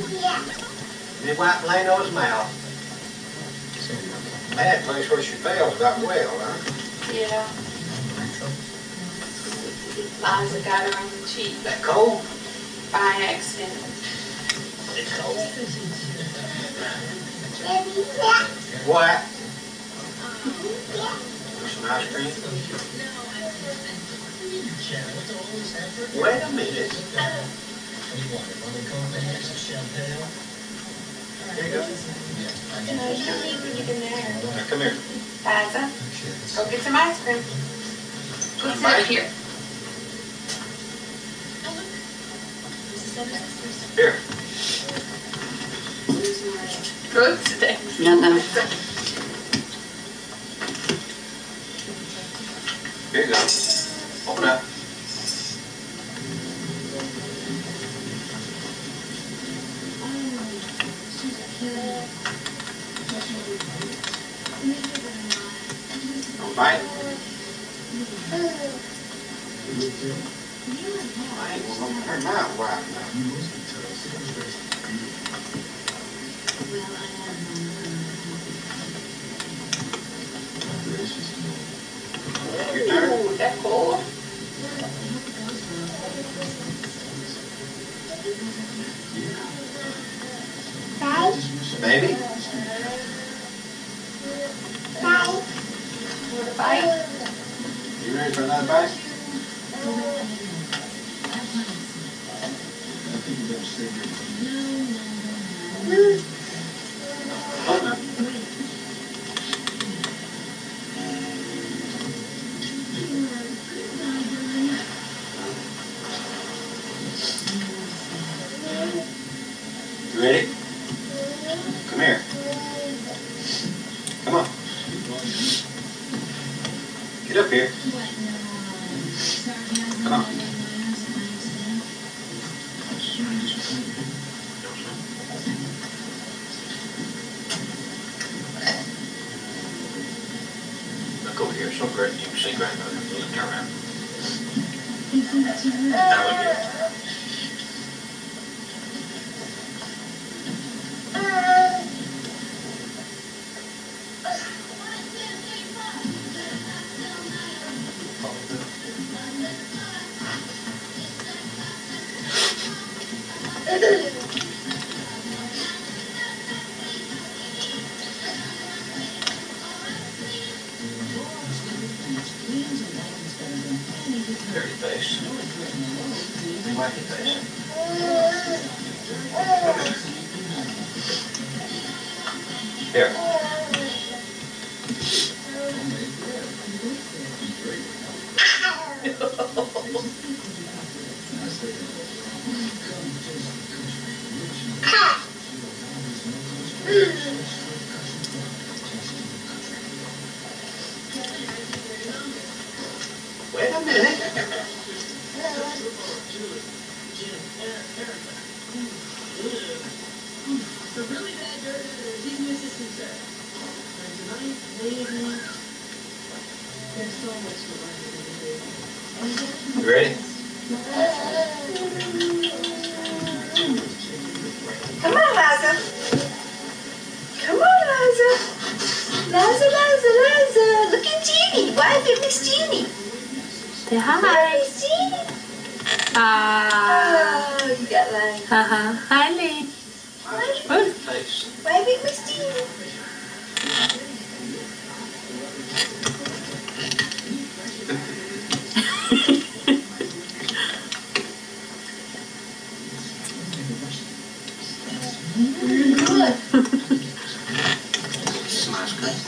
Yeah. Did wipe Lano's mouth. That place where she fell got well, huh? Yeah. Liza got her on the cheek. That cold? By accident. It's cold. What? Some ice cream? Wait a minute. Here you go. No, you don't need to get in there. Now come here. Liza, go get some ice cream. Go sit up here. Here. Go sit there. No, no. Here you go. Open up. Don't bite. I ain't gonna her mouth wide enough. Your turn. Ooh, that cold. Baby? Want a bite? You ready for another bite? Open up. You ready? Come here. Come on. Get up here. Come on. Look over here. So great. You can see grandmother. Turn around. Now look here. Dirty face. Wipe your face. Here. Wait a minute. You ready? Come on, Liza. Come on, Liza. Liza, Liza, Liza. Look at Jeannie. Wipe it, Miss Jeannie. Say hi. Miss Jeannie. Ah. Oh, you got Lane. Hi, Lane. Wipe your face. Wipe it, Miss Jeannie. Good. Some ice cream.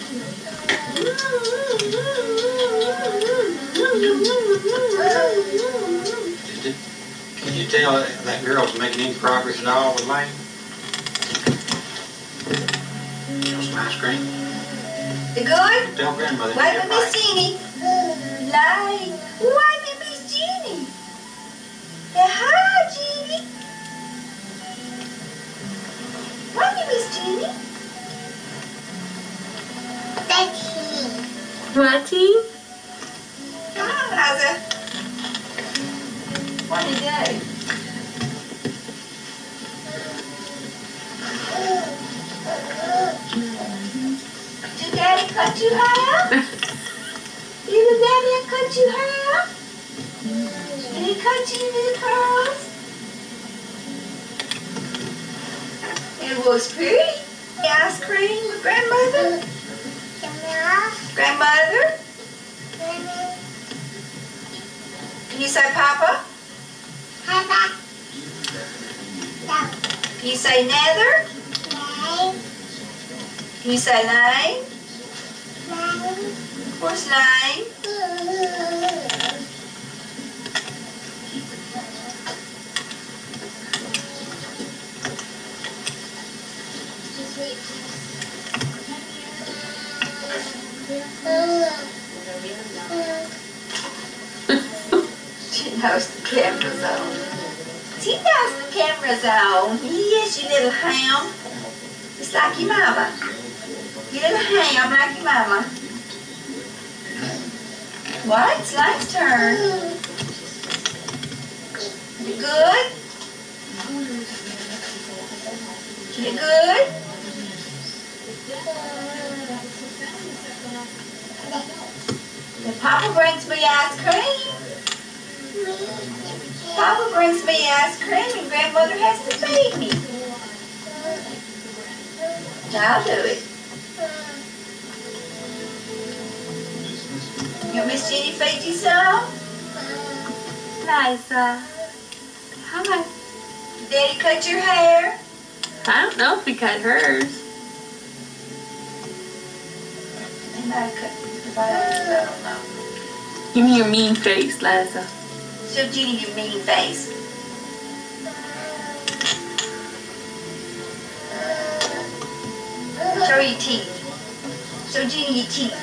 Can you tell that girl's making any progress at all with Lane? Some ice cream. You good? Tell grandmother to Wipe get it, right. Miss Jeannie. Lane. Wipe it, Miss Jeannie. Say hi, Jeannie. Wipe it, Miss Jeannie. Watty? Come on, Liza. What do you do? cut your hair? Little daddy cut your hair? Did he cut you little curls? It was pretty. Ice cream with grandmother? Grandmother? Can you say Papa? Can you say Nether? Can you say Lane? Where's Lane? She knows the camera's on. She knows the camera's on. Yes, you little ham. Just like your mama. You little ham like your mama. What? It's Lane's turn. You good? You good? Then Papa brings me ice cream. Papa brings me ice cream and grandmother has to feed me. I'll do it. You want Miss Jenny feed you some? Liza. Hi. Daddy cut your hair? I don't know if we cut hers. They might have cut I don't know. Give me your mean face, Liza. Show Jenny your mean face. Show your teeth. Show Jenny your teeth.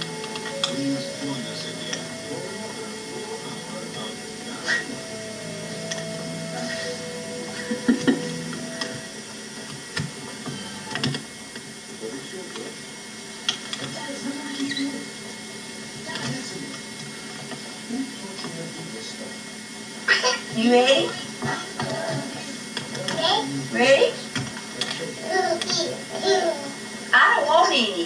You ready? Ready? I don't want any.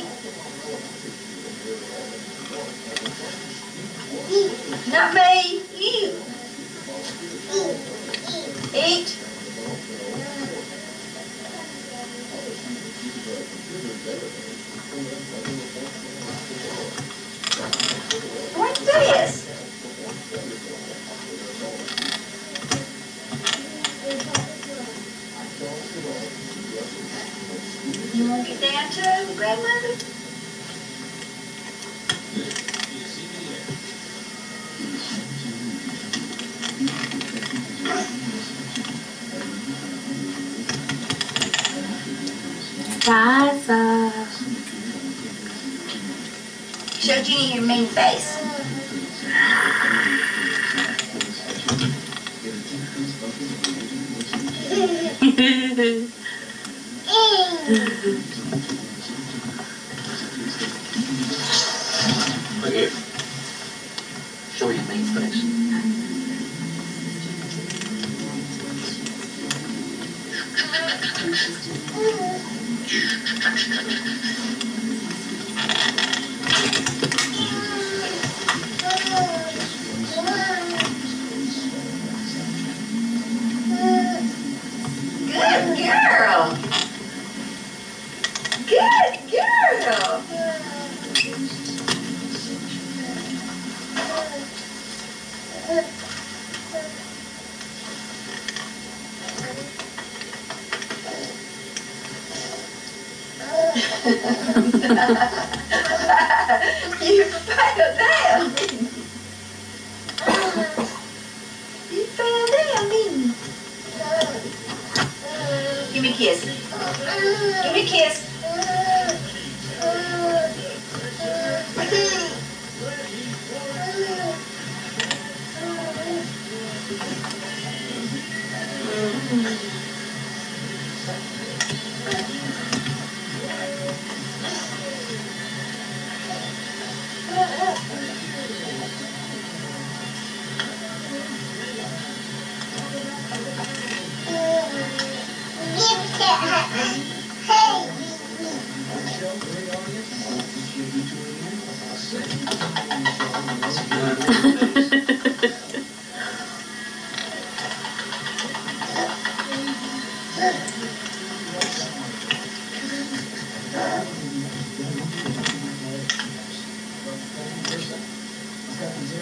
Not me, you. Eat. What's this? You want to get down to grandmother? Liza. Show Jenny your mean face. Okay. Show your main face. Good girl. Good girl. You fell down, didn't you? You fell down, didn't you? Give me a kiss. Give me a kiss.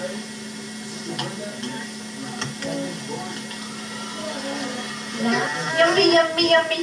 Yummy, yummy, yummy.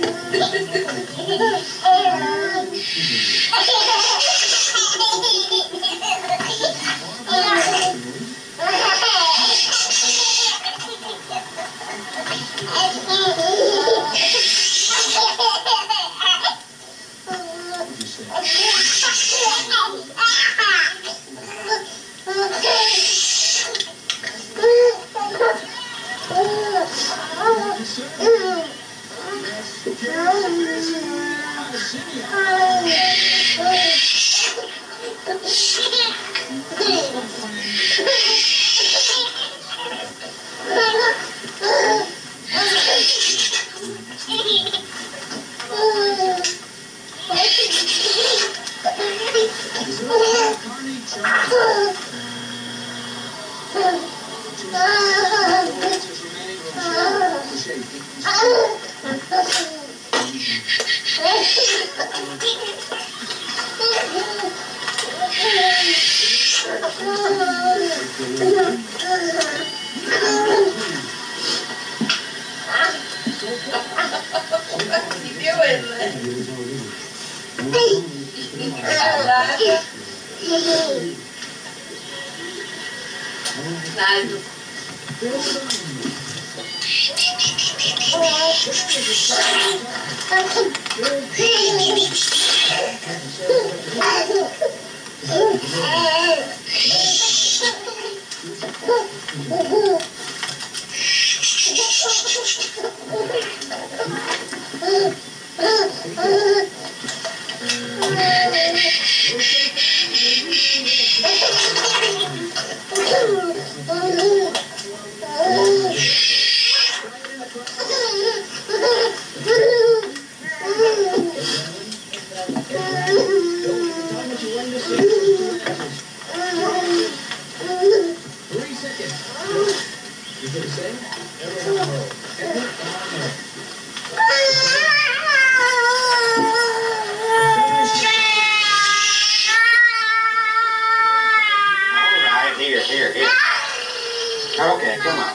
Okay, come on.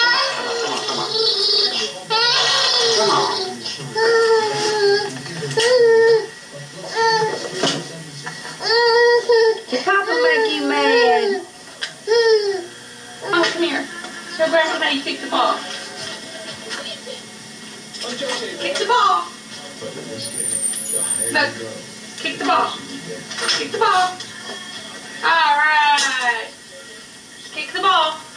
Come on. Come on. Did Papa make you mad? Oh, come here. Show Grandma how you kick the ball. Kick the ball. Look. Kick the ball. Kick the ball. All right. Kick the ball.